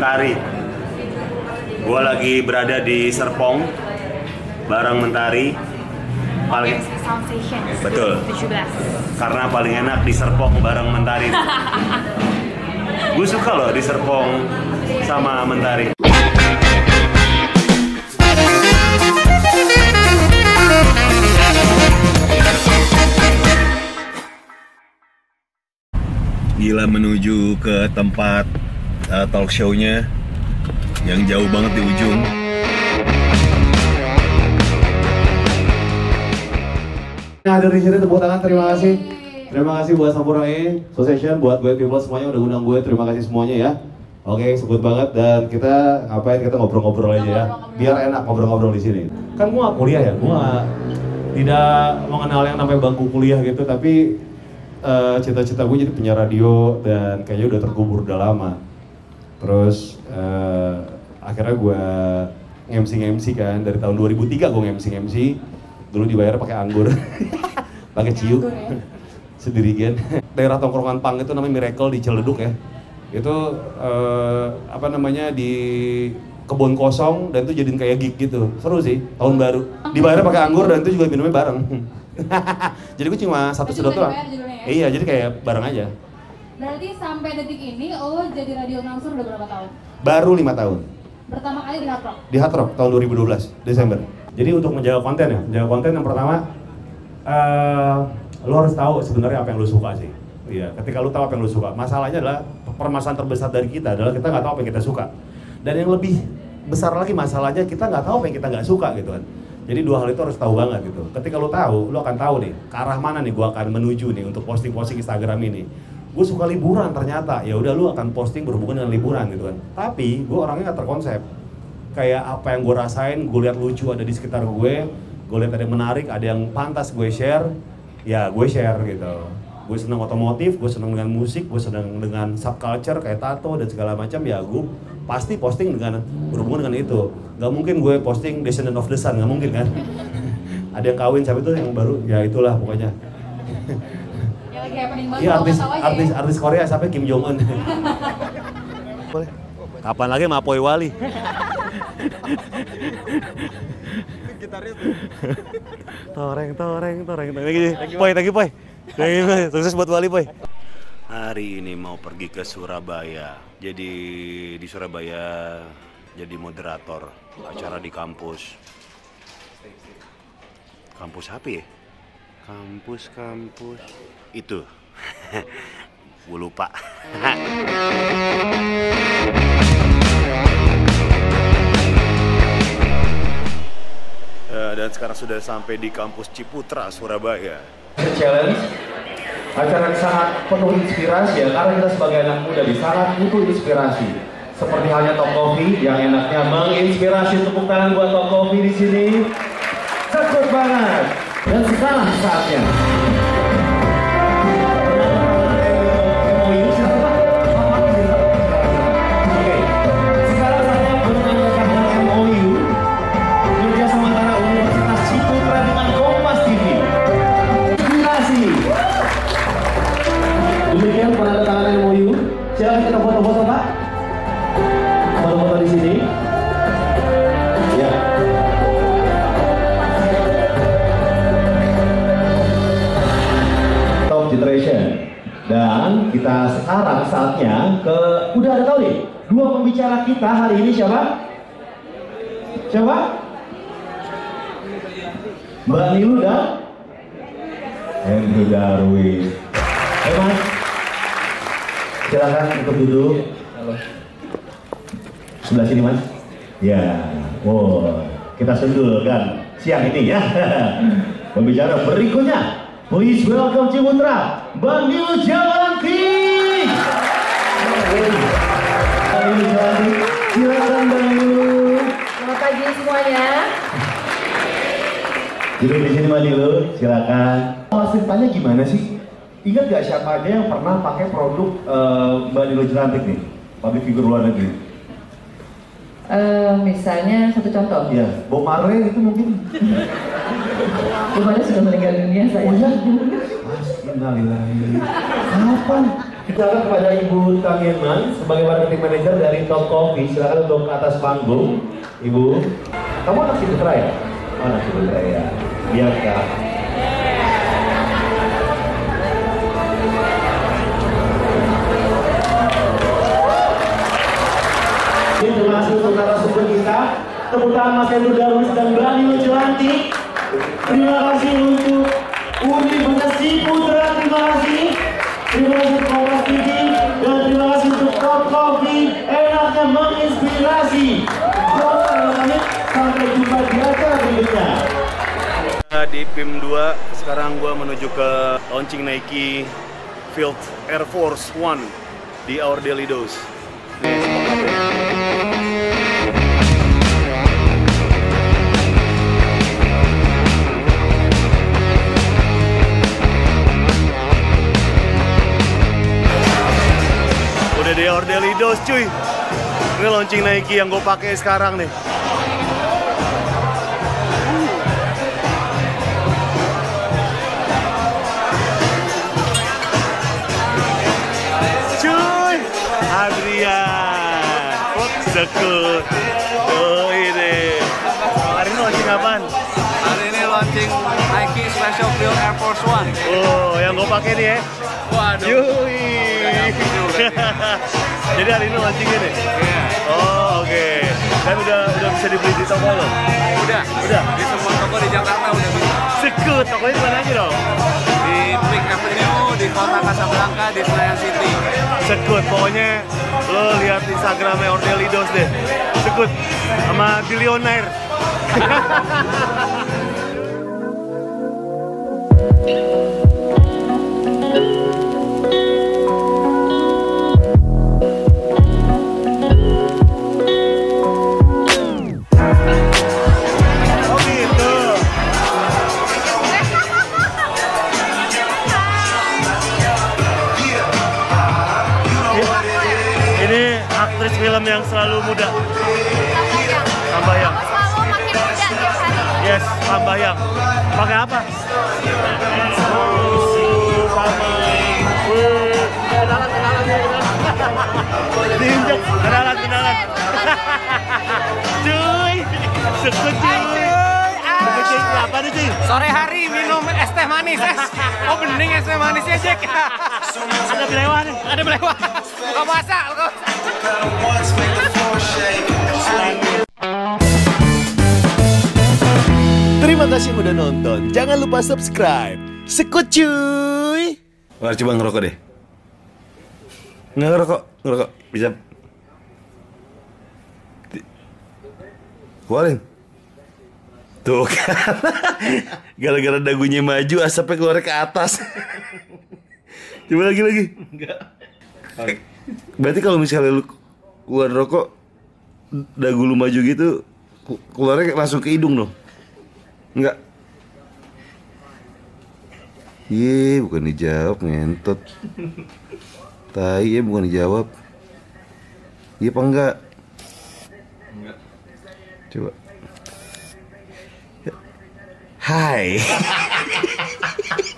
Mentari. Gue lagi berada di Serpong bareng Mentari. Paling Sound Session. betul. 17. Karena paling enak di Serpong bareng Mentari. Gue suka loh di Serpong sama Mentari. Gila, menuju ke tempat talk show-nya yang jauh banget di ujung. Hadir di sini, tepuk tangan, terima kasih. Terima kasih buat Samurai Association, buat gue people semuanya udah undang gue, terima kasih semuanya ya. Oke, sebut banget, dan kita ngapain, kita ngobrol-ngobrol aja ya. Biar enak ngobrol-ngobrol di sini. Kan gue gak kuliah ya, gue tidak mengenal yang namanya bangku kuliah gitu, tapi cita-cita gue jadi penyiar radio dan kayaknya udah terkubur udah lama. Terus akhirnya gue nge-MC kan, dari tahun 2003 gue nge-MC. Dulu dibayar pakai anggur, pakai ciu, sendirian. Daerah tongkrongan pang itu namanya Miracle di Ciledug ya. Itu apa namanya, di kebun kosong, dan itu jadiin kayak gig gitu. Seru sih, tahun baru. Dibayar pakai anggur dan itu juga minumnya bareng. Jadi gue cuma satu sedot doang. Iya, jadi kayak bareng aja. Berarti sampai detik ini lo jadi radio announcer udah berapa tahun? Baru 5 tahun. Pertama kali di Hard Rock? Di Hard Rock tahun 2012, Desember. Jadi untuk menjaga konten ya, menjaga konten yang pertama, lo harus tahu sebenarnya apa yang lo suka sih. Iya, ketika lo tahu apa yang lo suka, masalahnya adalah permasalahan terbesar dari kita adalah kita nggak tahu apa yang kita suka. Dan yang lebih besar lagi masalahnya, kita nggak tahu apa yang kita nggak suka gitu kan. Jadi dua hal itu harus tahu banget gitu. Ketika lo tahu, lo akan tahu nih ke arah mana nih gue akan menuju nih untuk posting-posting Instagram ini. Gue suka liburan ternyata, ya udah lo akan posting berhubungan dengan liburan gitu kan. Tapi gue orangnya nggak terkonsep. Kayak apa yang gue rasain, gue lihat lucu ada di sekitar gue lihat ada yang menarik, ada yang pantas gue share, ya gue share gitu. Gue seneng otomotif, gue seneng dengan musik, gue seneng dengan subculture kayak tato dan segala macam, ya gue pasti posting dengan berhubungan dengan itu. Gak mungkin gue posting Descendant of the Sun, gak mungkin kan. Ada yang kawin, siapa itu yang baru, ya itulah pokoknya. Ya lagi happening banget. Iya, artis Korea siapa, Kim Jong Un. Boleh. Kapan lagi Mapoy Wali? Gitarnya tuh. Toreng. Lagi Poy. Sukses buat Wali, Poy. Hari ini mau pergi ke Surabaya. Jadi di Surabaya jadi moderator acara di kampus. Kampus apa ya? Kampus itu. Gue lupa. Dan sekarang sudah sampai di kampus Ciputra, Surabaya. Challenge, acara yang sangat penuh inspirasi ya, karena kita sebagai anak muda di sangat butuh inspirasi. Seperti halnya Top Coffee yang enaknya menginspirasi. Tepuk tangan buat Top Coffee di sini. Sekut banget. Dan sekarang saatnya. Demikian penandatanganan MOU. Silakan kita foto-foto, Pak. Foto-foto di sini. Ya. Top Generation. Dan kita sekarang saatnya ke, udah ada tahu nih, dua pembicara kita hari ini siapa? Siapa? Mbak Nilu dan Andrew Darwin. Mas, silakan untuk duduk. Halo. Sebelah sini, Mas. Ya, kita sendul kan siang ini ya. Pembicara berikutnya, please welcome Ciputra, Bang Nilu Jalanti. Silakan Bang Nilu. Selamat pagi semuanya. Duduk di sini Bang Nilu, silakan. Ceritanya gimana sih? Ingat gak siapa aja yang pernah pakai produk Mbak Nilu Jelantik nih? Public figure luar negeri? Misalnya satu contoh. Iya, Bob Marley itu mungkin. Gimana sudah meninggal dunia saya? Oh iya? Innalillahi. Kapan? Silakan kepada Ibu Tamienman sebagai marketing manager dari Top Coffee. Silakan untuk ke atas panggung, Ibu. Kamu anak Ciputra ya? Oh, anak Ciputra ya. Biar Kak. Terima kasih untuk narasumber kita. Tepuk tangan Mas Hendro Darwis dan Mbak Nino Jelanti. Terima kasih untuk Universitas Ciputra. Terima kasih. Terima kasih untuk Kompas TV dan terima kasih untuk Top Coffee. Enaknya menginspirasi. Sampai jumpa di acara berikutnya. Di PIM 2, sekarang gua menuju ke launching Nike Field Air Force One di Our Daily Dose. Udah di Our Daily Dose cuy. Ini launching Nike yang gue pakai sekarang nih. Cuy, Adrian, sekut. Oh ini. Hari ini launching apaan? Hari ini launching Nike Special Field Air Force One. Oh, yang gue pakai nih ya. Waduh. Yui. Jadi hari ini launching ini? Iya. Oh oke. Dan udah bisa dibeli di toko lo? Udah. Di semua toko di Jakarta udah bisa. Sekut, tokonya di mana aja dong? Di Pink Avenue, di Kota Casablanca, di Senayan City. Sekut, pokoknya lo lihat Instagramnya Our Daily Dose deh. Sekut sama Billionaire. Aktris film yang selalu muda. Tambayang. Kamu selalu makin muda tiap hari. Yes, Tambayang. Pakai apa? Oh, kenalan. Diinjek, kenalan. Cuy, sekut cuy. Apa nih cuy? Sore hari minum es teh manis. Oh bening es teh manisnya Jack. Ada belewah nih. Ada belewah. Gak masak. Terima kasih udah nonton. Jangan lupa subscribe. Sekut cuy. Wah, coba ngerokok deh. Ngerokok. Bisa. Keluarin. Tuh kan. Gara-gara dagunya maju, asapnya keluar ke atas. Coba lagi. Enggak. Berarti kalau misalnya lu keluar rokok, dagu lu maju gitu, keluarnya langsung ke hidung dong? Enggak? Iya, bukan dijawab, ngentot. Tai ya, bukan dijawab. Iya apa enggak? Enggak. Coba. Hai.